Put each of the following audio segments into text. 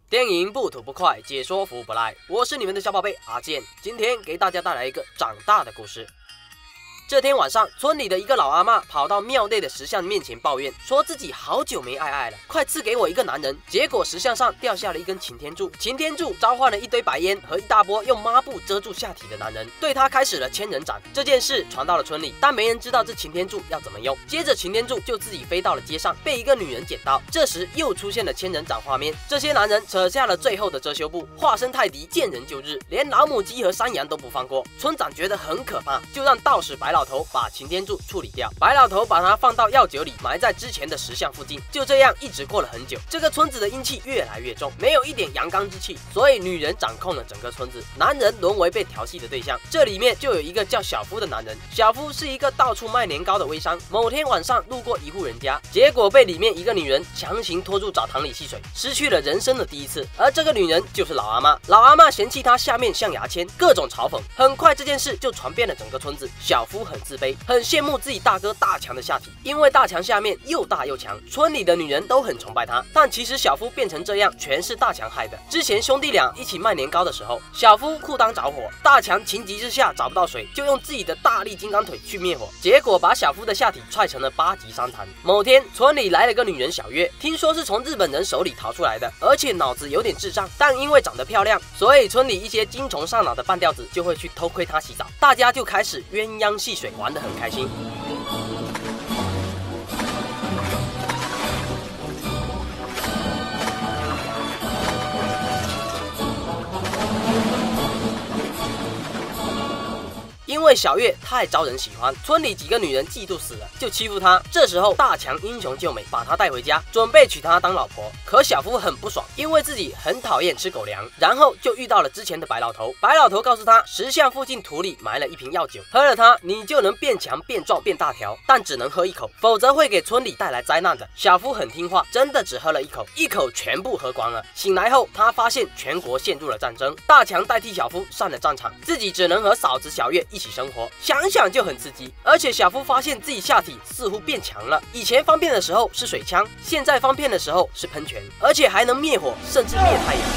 电影不吐不快，解说服不赖。我是你们的小宝贝阿健，今天给大家带来一个长大的故事。这天晚上，村里的一个老阿嬷跑到庙内的石像面前抱怨，说自己好久没爱了，快赐给我一个男人。结果石像上掉下了一根擎天柱，擎天柱召唤了一堆白烟和一大波用抹布遮住下体的男人，对他开始了千人斩。这件事传到了村里，但没人知道这擎天柱要怎么用。接着擎天柱就自己飞到了街上，被一个女人捡到。这时又出现了千人斩画面，这些男人扯下了最后的遮羞布，化身泰迪，见人就日，连老母鸡和山羊都不放过。村长觉得很可怕，就让道士白老头把擎天柱处理掉。白老头把它放到药酒里，埋在之前的石像附近。就这样一直过了很久，这个村子的阴气越来越重，没有一点阳刚之气，所以女人掌控了整个村子，男人沦为被调戏的对象。这里面就有一个叫小夫的男人，小夫是一个到处卖年糕的微商。某天晚上路过一户人家，结果被里面一个女人强行拖入澡堂里戏水，失去了人生的第一次。而这个女人就是老阿嬷，老阿嬷嫌弃她下面像牙签，各种嘲讽。很快这件事就传遍了整个村子。小夫很自卑，很羡慕自己大哥大强的下体，因为大强下面又大又强，村里的女人都很崇拜他。但其实小夫变成这样全是大强害的。之前兄弟俩一起卖年糕的时候，小夫裤裆着火，大强情急之下找不到水，就用自己的大力金刚腿去灭火，结果把小夫的下体踹成了8级伤残。某天村里来了个女人小月，听说是从日本人手里逃出来的，而且脑子有点智障，但因为长得漂亮，所以村里一些精虫上脑的半吊子就会去偷窥她洗澡，大家就开始鸳鸯戏水，玩得很开心。因为小月太招人喜欢，村里几个女人嫉妒死了，就欺负她。这时候大强英雄救美，把她带回家，准备娶她当老婆。可小夫很不爽，因为自己很讨厌吃狗粮，然后就遇到了之前的白老头。白老头告诉他，石像附近土里埋了一瓶药酒，喝了它你就能变强变壮变大条，但只能喝一口，否则会给村里带来灾难的。小夫很听话，真的只喝了一口，一口全部喝光了。醒来后他发现全国陷入了战争，大强代替小夫上了战场，自己只能和嫂子小月一起生活，想想就很刺激。而且小夫发现自己下体似乎变强了，以前方便的时候是水枪，现在方便的时候是喷泉，而且还能灭火，甚至灭太阳。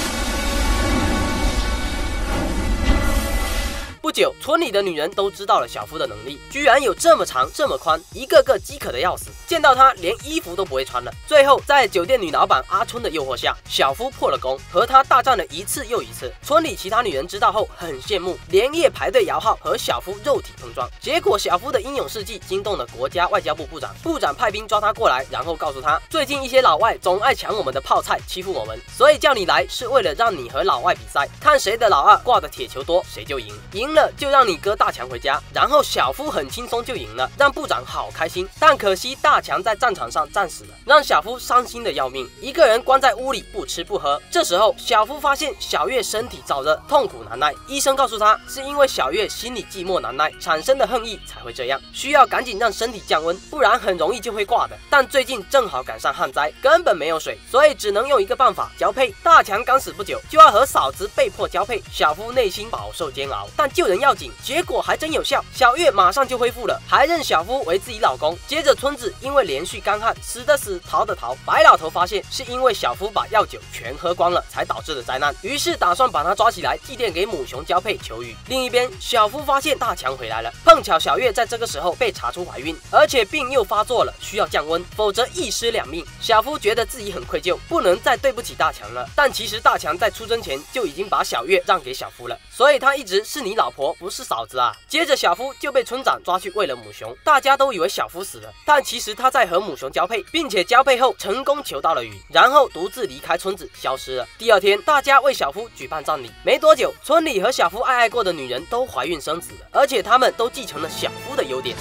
不久，村里的女人都知道了小夫的能力，居然有这么长这么宽，一个个饥渴的要死，见到他连衣服都不会穿了。最后在酒店女老板阿春的诱惑下，小夫破了功，和他大战了一次又一次。村里其他女人知道后很羡慕，连夜排队摇号和小夫肉体碰撞。结果小夫的英勇事迹惊动了国家外交部部长，部长派兵抓他过来，然后告诉他，最近一些老外总爱抢我们的泡菜，欺负我们，所以叫你来是为了让你和老外比赛，看谁的老二挂的铁球多谁就赢，赢了就让你哥大强回家。然后小夫很轻松就赢了，让部长好开心。但可惜大强在战场上战死了，让小夫伤心的要命，一个人关在屋里不吃不喝。这时候小夫发现小月身体燥热，痛苦难耐，医生告诉他是因为小月心里寂寞难耐产生的恨意才会这样，需要赶紧让身体降温，不然很容易就会挂的。但最近正好赶上旱灾，根本没有水，所以只能用一个办法，交配。大强刚死不久，就要和嫂子被迫交配，小夫内心饱受煎熬，但救人要紧，结果还真有效，小月马上就恢复了，还认小夫为自己老公。接着村子因为连续干旱，死的死，逃的逃。白老头发现是因为小夫把药酒全喝光了才导致的灾难，于是打算把他抓起来祭奠给母熊交配求雨。另一边小夫发现大强回来了，碰巧小月在这个时候被查出怀孕，而且病又发作了，需要降温，否则一尸两命。小夫觉得自己很愧疚，不能再对不起大强了，但其实大强在出征前就已经把小月让给小夫了，所以他一直是你老婆不是嫂子啊。接着小夫就被村长抓去喂了母熊，大家都以为小夫死了，但其实他在和母熊交配，并且交配后成功求到了雨，然后独自离开村子消失了。第二天大家为小夫举办葬礼，没多久村里和小夫爱过的女人都怀孕生子了，而且他们都继承了小夫的优点。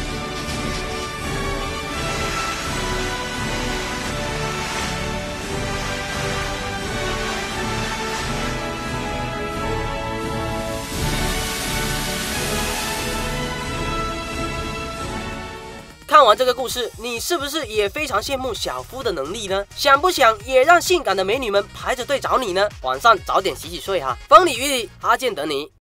看完这个故事，你是不是也非常羡慕小夫的能力呢？想不想也让性感的美女们排着队找你呢？晚上早点洗洗睡哈。风里雨里，阿健等你。